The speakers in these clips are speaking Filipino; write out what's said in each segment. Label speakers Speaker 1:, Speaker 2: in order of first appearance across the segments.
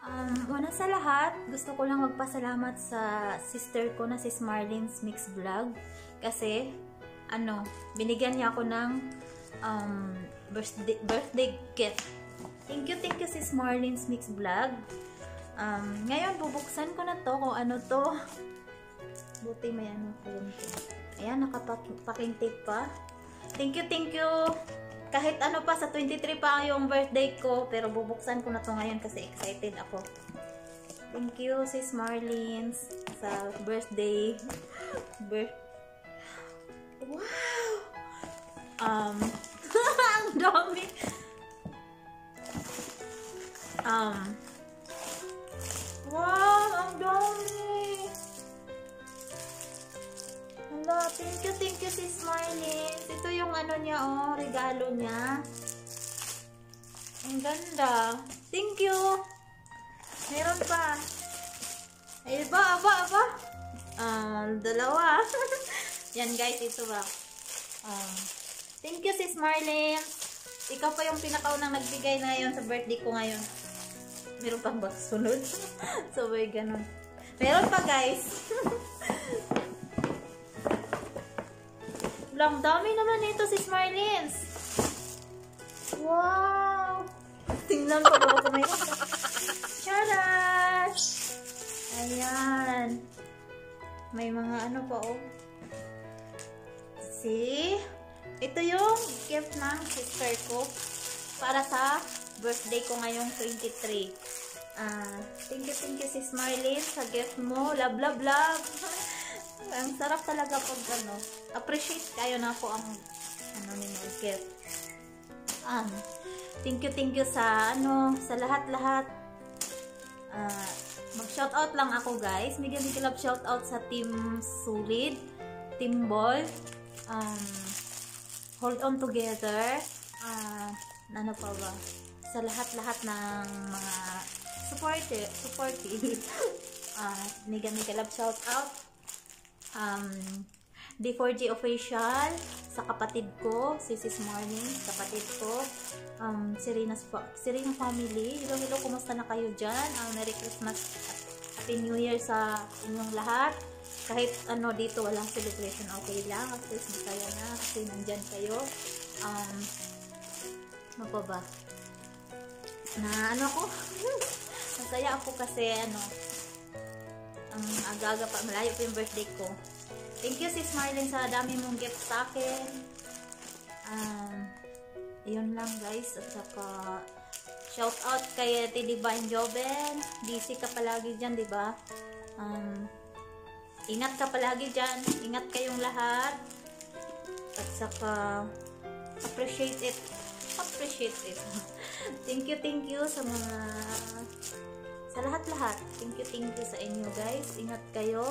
Speaker 1: Una sa lahat, gusto ko lang magpasalamat sa sister ko na si Smarlins Mix Vlog kasi binigyan niya ako ng birthday gift. Thank you si Smarlins Mix Vlog. Ngayon bubuksan ko na to kung ano to. Buti may ko yun. Ayan, nakapaking tape pa. Thank you. Kahit pa sa 23 pa yung birthday ko, pero bubuksan ko na to ngayon kasi excited ako. Thank you sis Marlins sa birthday. Wow! Ang dami. Wow, ang dami. Hala, thank you sis Marlins. Ito yung niya, regalo niya. Ang ganda. Thank you. Meron pa. Ay, aba. Dalawa. Yan guys, ito ba. Thank you sis Marlins. Ikaw pa yung pinakaunang nagbigay na ngayon sa birthday ko ngayon. Meron pang ba sunod? So, may ganun. Meron pa guys. Lang dami naman ito si Smarlins. Wow! Tingnan ko ba ako may Charas! Ayan. May mga pa See? Ito yung gift ng sister ko para sa birthday ko ngayong 23. Thank you si Smarlins sa gift mo. Love. Ang sarap talaga pag appreciate kayo na po ang ninyo gift. Thank you sa sa lahat. Mag-shoutout lang ako guys. Mega love shoutout sa Team Solid, Team Ball, Hold On Together, ano pa ba? Sa lahat ng mga supportive. Mega love shoutout. D4G Official, sa kapatid ko, si Sis Morning, kapatid ko, Serena Family. Hello, kumusta na kayo dyan? Merry Christmas at Happy New Year sa inyong lahat. Kahit dito walang celebration, okay lang. At least masaya na kasi nandyan kayo. Ano pa ba? Ako? Masaya ako kasi aga-aga pa, malayo pa yung birthday ko. Thank you sis Marlene sa dami mong gift sa akin. Yun lang guys. At saka shout out kay Divine Joven. Busy ka palagi dyan, diba? Ingat ka palagi dyan. Ingat kayong lahat. At saka appreciate it. Thank you sa mga sa lahat. Thank you sa inyo guys. Ingat kayo.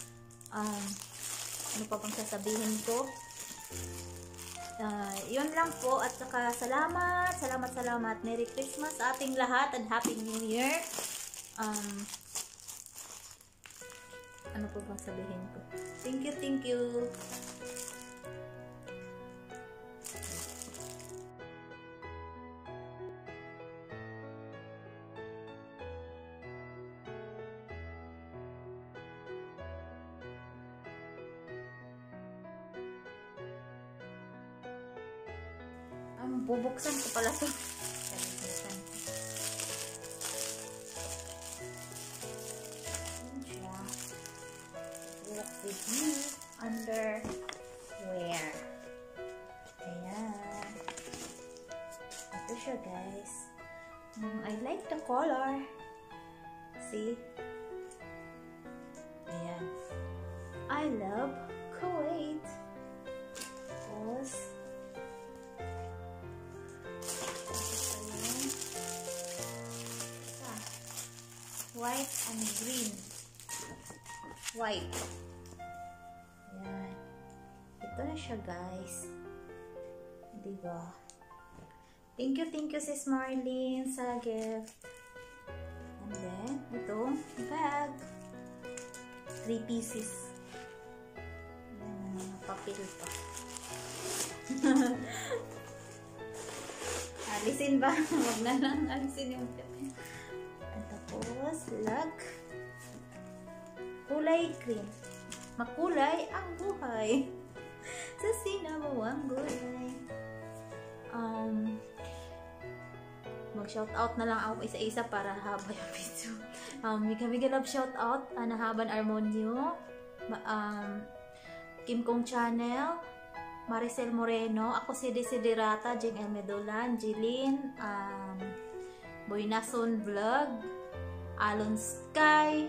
Speaker 1: Ano pa bang sasabihin ko? Yun lang po. At saka salamat. Merry Christmas sa ating lahat and Happy New Year. Ano pa bang sabihin ko? Thank you. Bubuksan ko pala ito. Look with me underwear. Ayan. Ito siya guys. I like the color. See? Ayan. I love Kuwait. Tapos white and green. White. Ayan. Ito na siya guys. Diba? Thank you sis Marlene sa gift. And then, ito, bag. 3 pieces. Ayan, mga papel pa. Alisin ba? Huwag na lang. Alisin yung papel. Ito po. vlog. Kulay green. Makulay ang buhay. Sa sinabawang gulay. Mag-shoutout na lang ako isa-isa para haba yung video. Mika love shoutout, Anahaban Armonio, Kim Kong Channel, Maricel Moreno, ako si Desiderata, Jing El Medolan, Jilin, Boynason Vlog, Alon Sky,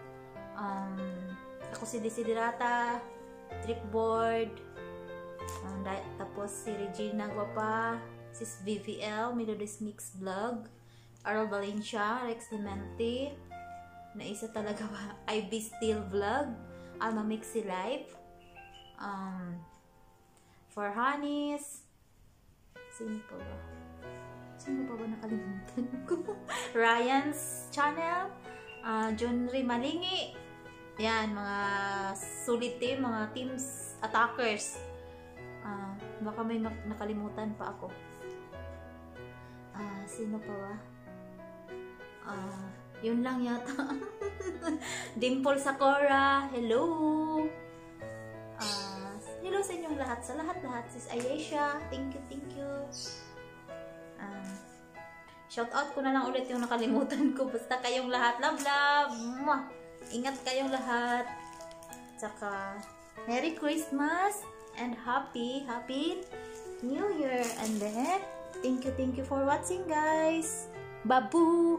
Speaker 1: ako si Desiderata, Tripboard, tapos si Regina Guapa, Sis VVL, Melodies Mix Vlog, Arl Valencia, Rex Demente, na isa talaga ba, IB Steel Vlog, Alma Mixi Life, For Honeys, sino pa ba nakalimutan ko? Ryan's Channel, Junri Malingi, yan, mga sulit team, mga teams, attackers. Baka may nakalimutan pa ako. Sino pa ba? Yun lang yata. Dimple Sakura, hello! Hello sa inyong lahat. Sa lahat-lahat. Sis Ayesha, thank you. Shout out ko na lang ulit yung nakalimutan ko. Basta kayong lahat. Love. Ingat kayong lahat. Tsaka, Merry Christmas and Happy New Year. And then, thank you for watching, guys. Babu!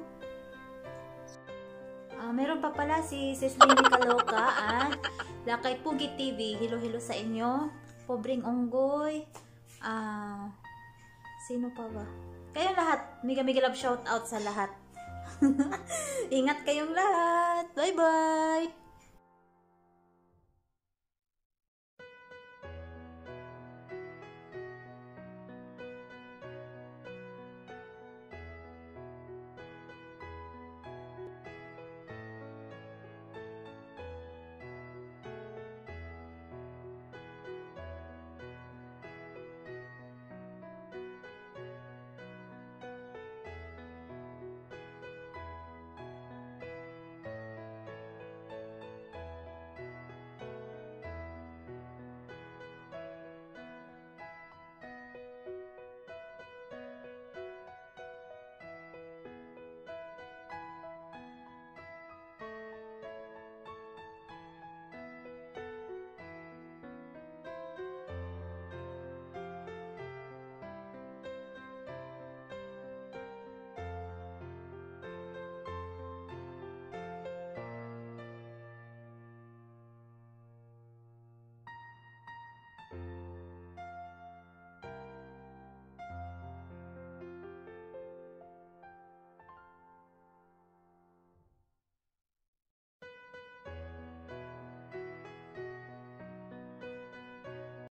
Speaker 1: Meron pa pala si Sis Lini Kaloka, Lakay Pugi TV. Hello sa inyo. Pobreng Unggoy. Sino pa ba? Kayong lahat. Mega love shout out sa lahat. Ingat kayong lahat. Bye-bye!